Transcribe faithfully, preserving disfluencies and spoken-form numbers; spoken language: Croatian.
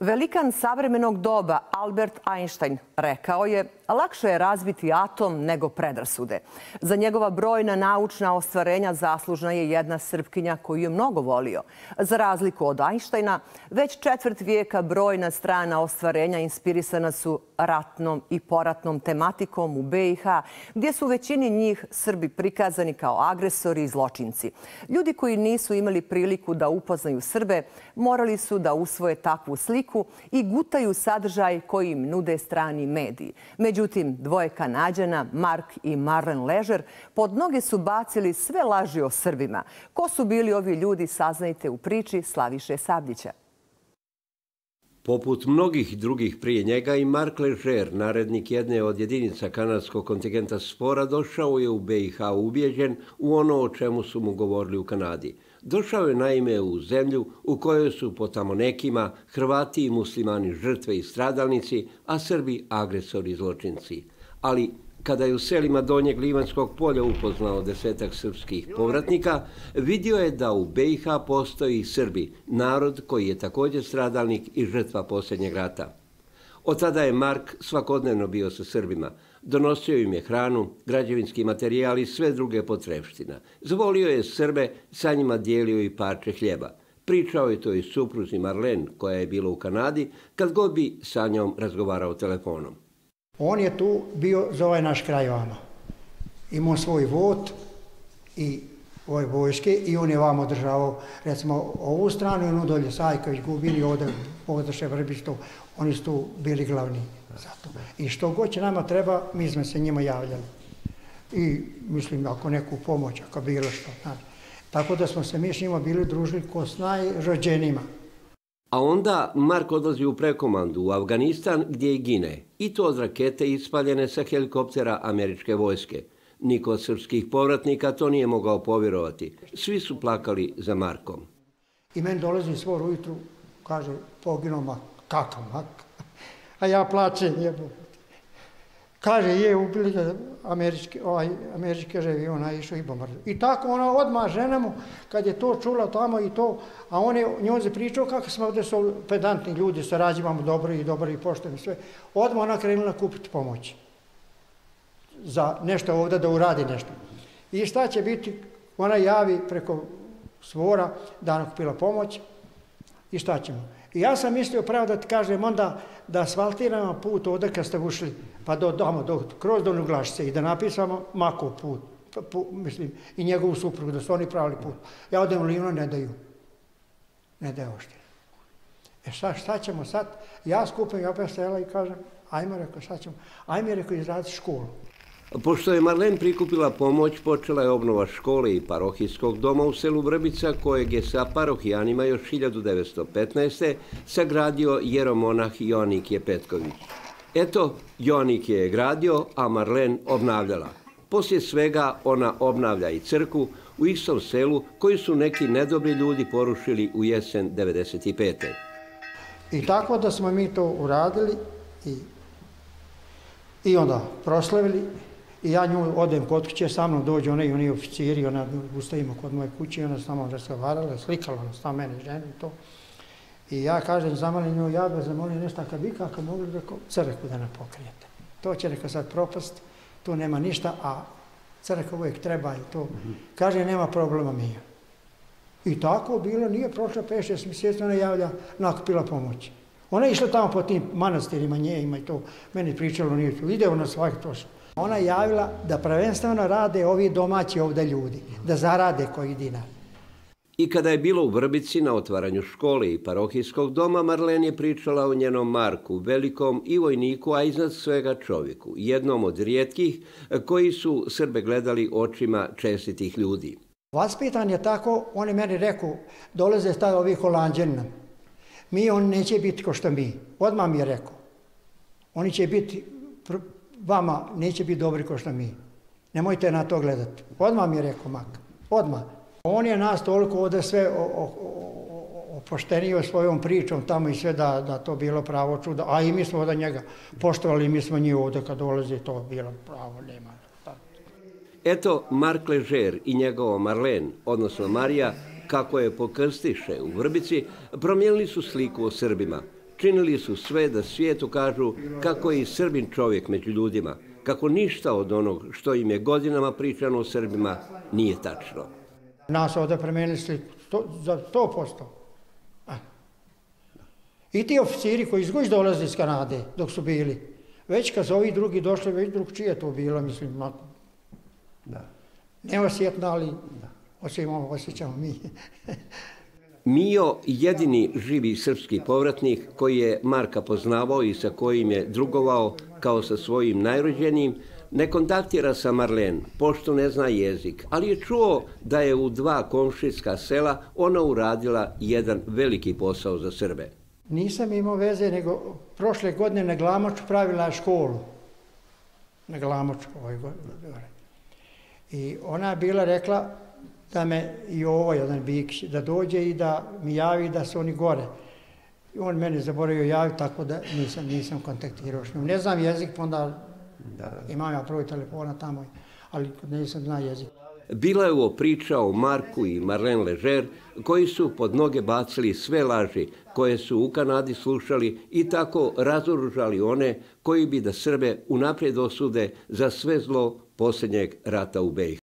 Velikan savremenog doba Albert Einstein rekao je: lakše je razbiti atom nego predrasude. Za njegova brojna naučna ostvarenja zaslužna je jedna Srpkinja koju je mnogo volio. Za razliku od Einsteina, već četvrt vijeka brojna strana ostvarenja inspirisana su ratnom i poratnom tematikom u be i ha, gdje su u većini njih Srbi prikazani kao agresori i zločinci. Ljudi koji nisu imali priliku da upoznaju Srbe morali su da usvoje takvu sliku i gutaju sadržaj koji im nude strani mediji. Međutim, dvoje Kanađana, Mark i Marlen Ležer, pod noge su bacili sve laži o Srbima. Ko su bili ovi ljudi, saznajte u priči Slaviše Sabljića. Poput mnogih drugih prije njega, i Mark Ležer, narednik jedne od jedinica kanadskog kontingenta SPOR-a, došao je u be i ha ubijeđen u ono o čemu su mu govorili u Kanadi. Došao je naime u zemlju u kojoj su po tamo nekima Hrvati i muslimani žrtve i stradalnici, a Srbi agresori i zločinci. Ali kada je u selima Donjeg Livanskog polja upoznao desetak srpskih povratnika, vidio je da u be i ha postoji Srbi, narod koji je također stradalnik i žrtva posljednjeg rata. Od tada je Mark svakodnevno bio sa Srbima. Donosio im je hranu, građevinski materijal i sve druge potrepština. Zvolio je Srbe, sa njima dijelio i parče hljeba. Pričao je to i supruzi Marlen, koja je bila u Kanadi, kad god bi sa njom razgovarao telefonom. On je tu bio za ovaj naš kraj vama. Imao svoj vod i ove vojske i on je vamo održavao, recimo, ovu stranu i ono dolje Sajković, Gubini, ovdje Pogdaše, Vrbisto, oni su tu bili glavni za to. I što god će nama treba, mi smo se njima javljali. I mislim, ako neku pomoć, ako bilo što. Znači. Tako da smo se mi s njima bili družili ko s najrođenijima. A onda Mark odlazi u prekomandu u Afganistan gdje i gine. I to od rakete ispaljene sa helikoptera američke vojske. Niko od srpskih povratnika to nije mogao povjerovati. Svi su plakali za Markom. I meni dolazi svor ujutru, kaže, poginuo Mak. Kakav Mak? A ja plačem, jebo. Kaže, je, ubili ga američki, ovaj, američki avion, a išao i bombardu. I tako ona odmah žena mu, kad je to čula tamo i to, a on je njoj pričao kako smo ovdje su pedantni ljudi, sarađivamo dobro i dobro i pošteni sve. Odmah ona krenula kupiti pomoć za nešto ovdje da uradi nešto. I šta će biti? Ona javi preko svora da ona kupila pomoć i šta ćemo? I ja sam mislio pravo da ti kažem onda da asfaltiramo put ovdje kad ste ušli, pa do, do, do, kroz Donju Glašice i da napisamo Makov put, put, mislim, i njegovu suprugu, da su oni pravili put. Ja odem u Livno, ne daju. Ne daju oštine. E šta, šta ćemo sad? Ja skupim i opet sela i kažem, ajmo, rekao, šta ćemo? Ajmo, rekao, izraditi školu. Pošto je Marlen prikupila pomoć, počela je obnova škole i parohijskog doma u selu Vrbica, kojeg je sa parohijanima još hiljadu devetsto petnaeste. sagradio jeromonah Joannikije Petković. Eto, Joannikije je gradio, a Marlen obnavljala. Poslije svega ona obnavlja i crkvu u istom selu koju su neki nedobri ljudi porušili u jesen devedeset pete. I tako da smo mi to uradili i, i onda proslavili. I ja nju odem kod kuće, sa mnom dođe ona i oni oficiri, ona ustavimo kod moje kuće i ona s nama razgovarala, slikala ona s nama, mene, ženu i to. I ja kažem, zamolim nju, ja vas zamolim nešto, kad vi kako mogli, rekao, crkvu da nam pokrijete. To će, rekao, sad propast, tu nema ništa, a crkva uvijek treba i to. Kaže, nema problema mi. I tako bilo, nije prošlo pet šest mjeseci, ona javlja, nakupila pomoć. Ona je išla tamo po tim manastirima, njejima i to, meni pričalo, nije tu, ide ona svaki trošak. Ona je javila da prvenstveno rade ovi domaći ovdje ljudi, da zarade koji dinar. I kada je bilo u Vrbici na otvaranju škole i parohijskog doma, Marlen je pričala o njenom Marku, velikom i vojniku, a iznad svega čovjeku, jednom od rijetkih koji su Srbe gledali očima čestitih ljudi. Vaspitan je tako, on je meni rekao, dolaze tada ovi Holanđani nam. Mi, on neće biti ko što mi. Odmah mi je rekao. Oni će biti, vama neće biti dobri ko što mi. Nemojte na to gledati. Odmah mi je rekao Mak. Odmah. On je nas toliko ovdje sve opoštenio svojom pričom tamo i sve da, da to bilo pravo čudo. A i mi smo ovdje njega poštovali, mi smo njih ovdje kad dolazi, to bilo pravo, nema. Eto, Mark Ležer i njegova Marlen, odnosno Marija, kako je pokrstiše u Vrbici, promijenili su sliku o Srbima. činili su sve da svijetu kažu kako je i Srbin čovjek među ljudima, kako ništa od onog što im je godinama pričano o Srbima nije tačno. Nas ovdje promijenili sliku za sto posto. I ti oficiri koji izguž dolaze iz Kanade dok su bili, već kad su ovi drugi došli, već drug čije to bilo, mislim, neosjetno, ali osjećamo mi. Mijo, jedini živi srpski povratnik koji je Marka poznavao i sa kojim je drugovao kao sa svojim najrođenijim, ne kontaktira sa Marlen, pošto ne zna jezik, ali je čuo da je u dva komšijska sela ona uradila jedan veliki posao za Srbe. Nisam imao veze, nego prošle godine na Glamoču pravila školu. Na Glamoču ovoj godine. I ona je bila rekla da me i ovo jedan Bikić, da dođe i da mi javi da su oni gore. I on mene zaboravio javiti, tako da nisam, nisam kontaktirao. Ne znam jezik, pa onda imam ja prvi telefona tamo, ali nisam zna jezik. Bila je ovo priča o Marku i Marlen Ležer, koji su pod noge bacili sve laži koje su u Kanadi slušali i tako razoružali one koji bi da Srbe unaprijed osude za sve zlo posljednjeg rata u B iH.